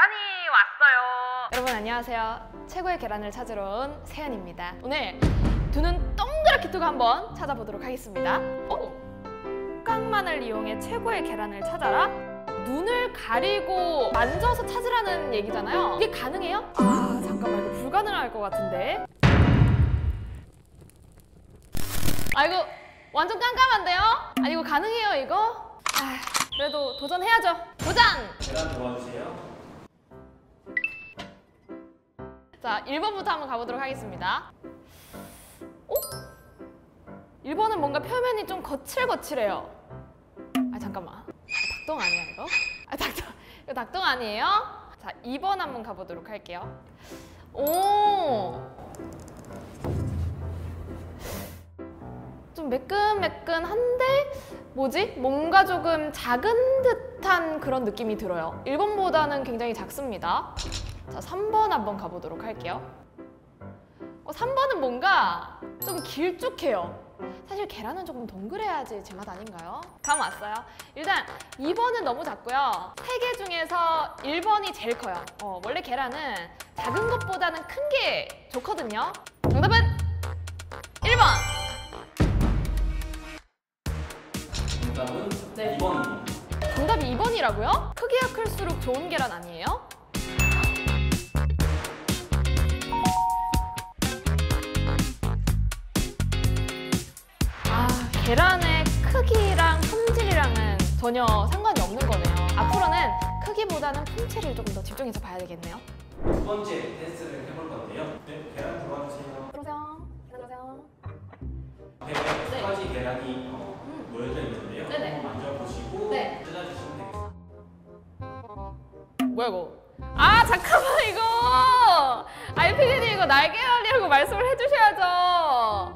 계란이 왔어요. 여러분 안녕하세요. 최고의 계란을 찾으러 온 세연입니다. 오늘 두 눈 동그랗게 뜨고 한번 찾아보도록 하겠습니다. 깡만을 이용해 최고의 계란을 찾아라? 눈을 가리고 만져서 찾으라는 얘기잖아요. 이게 가능해요? 아 잠깐만, 이거 불가능할 것 같은데. 아 이거 완전 깜깜한데요? 아 이거 가능해요 이거? 아, 그래도 도전해야죠. 도전! 계란 도와주세요. 자 1번부터 한번 가보도록 하겠습니다. 1번은 뭔가 표면이 좀 거칠거칠해요. 아 잠깐만, 닭똥 아니야 이거? 아 이거 닭똥 아니에요? 자 2번 한번 가보도록 할게요. 좀 매끈매끈한데 뭐지? 뭔가 조금 작은 듯한 그런 느낌이 들어요. 1번보다는 굉장히 작습니다. 자 3번 한번 가보도록 할게요. 3번은 뭔가 좀 길쭉해요. 사실 계란은 조금 동그래야지 제맛 아닌가요? 감 왔어요. 일단 2번은 너무 작고요. 3개 중에서 1번이 제일 커요. 원래 계란은 작은 것보다는 큰 게 좋거든요. 정답은 1번! 정답은 네. 2번입니다. 정답이 2번이라고요? 크기가 클수록 좋은 계란 아니에요? 계란의 크기랑 품질이랑은 전혀 상관이 없는 거네요. 앞으로는 크기보다는 품질을 조금 더 집중해서 봐야 되겠네요. 두 번째 테스트를 해볼 건데요. 네, 계란 도와주세요. 들어오세요. 들어오세요. 앞에 두 가지 계란이 놓여져 있는데요. 네네. 한번 만져보시고 네. 뜯어주시면 되겠습니다. 뭐야 이거? 아 잠깐만 이거! 아이 피디님 이거 날계란이라고 말씀을 해주셔야죠.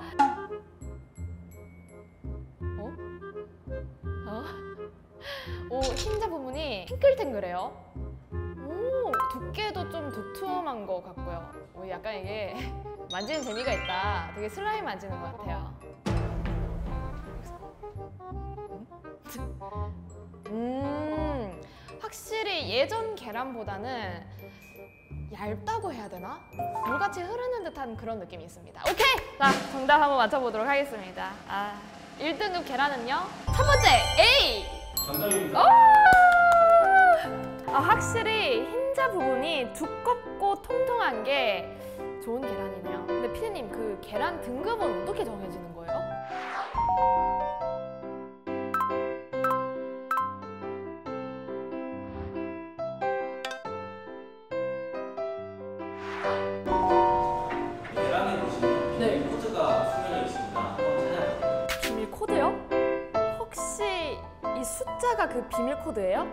흰자 부분이 탱글탱글해요. 두께도 좀 두툼한 것 같고요. 약간 이게 만지는 재미가 있다. 되게 슬라임 만지는 것 같아요. 확실히 예전 계란보다는 얇다고 해야 되나? 물같이 흐르는 듯한 그런 느낌이 있습니다. 오케이! 자, 정답 한번 맞춰보도록 하겠습니다. 1등급 계란은요? 첫 번째, A! 정답입니다. 확실히 흰자 부분이 두껍고 통통한 게 좋은 계란이네요. 근데 피디님, 그 계란 등급은 어떻게 정해지는 거예요? 계란에 보시면 비밀 코드가 숨겨져 있습니다. 한번 찾아볼게요. 비밀 코드요? 혹시 이 숫자가 그 비밀 코드예요?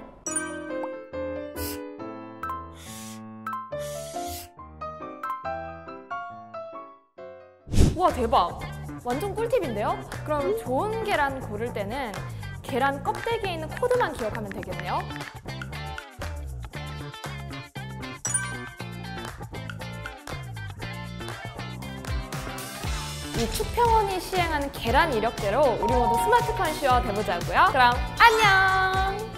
우와 대박! 완전 꿀팁인데요? 그럼 좋은 계란 고를 때는 계란 껍데기에 있는 코드만 기억하면 되겠네요? 이 축평원이 시행하는 계란 이력대로 우리 모두 스마트 컨슈어 돼보자고요. 그럼 안녕!